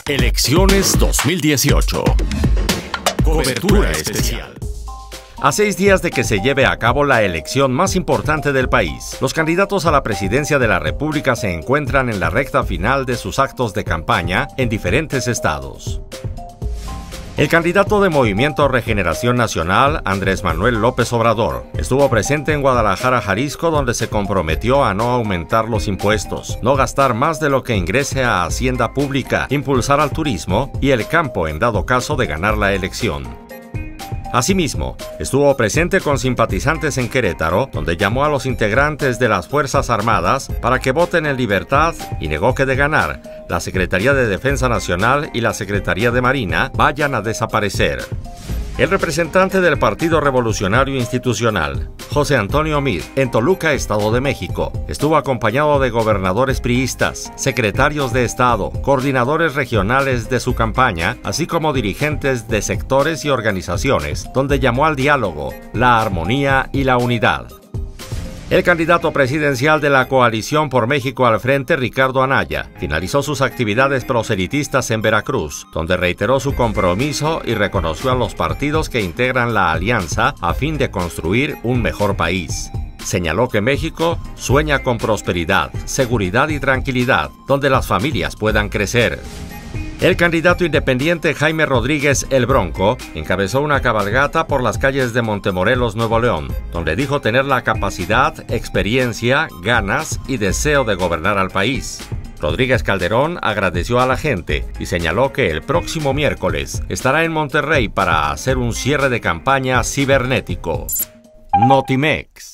Elecciones 2018. Cobertura especial. A 6 días de que se lleve a cabo la elección más importante del país, los candidatos a la presidencia de la República se encuentran en la recta final de sus actos de campaña en diferentes estados. El candidato de Movimiento Regeneración Nacional, Andrés Manuel López Obrador, estuvo presente en Guadalajara, Jalisco, donde se comprometió a no aumentar los impuestos, no gastar más de lo que ingrese a Hacienda Pública, impulsar al turismo y el campo en dado caso de ganar la elección. Asimismo, estuvo presente con simpatizantes en Querétaro, donde llamó a los integrantes de las Fuerzas Armadas para que voten en libertad y negó que de ganar, la Secretaría de Defensa Nacional y la Secretaría de Marina vayan a desaparecer. El representante del Partido Revolucionario Institucional, José Antonio Meade, en Toluca, Estado de México, estuvo acompañado de gobernadores priistas, secretarios de Estado, coordinadores regionales de su campaña, así como dirigentes de sectores y organizaciones, donde llamó al diálogo, la armonía y la unidad. El candidato presidencial de la Coalición por México al Frente, Ricardo Anaya, finalizó sus actividades proselitistas en Veracruz, donde reiteró su compromiso y reconoció a los partidos que integran la alianza a fin de construir un mejor país. Señaló que México sueña con prosperidad, seguridad y tranquilidad, donde las familias puedan crecer. El candidato independiente Jaime Rodríguez El Bronco encabezó una cabalgata por las calles de Montemorelos, Nuevo León, donde dijo tener la capacidad, experiencia, ganas y deseo de gobernar al país. Rodríguez Calderón agradeció a la gente y señaló que el próximo miércoles estará en Monterrey para hacer un cierre de campaña cibernético. Notimex.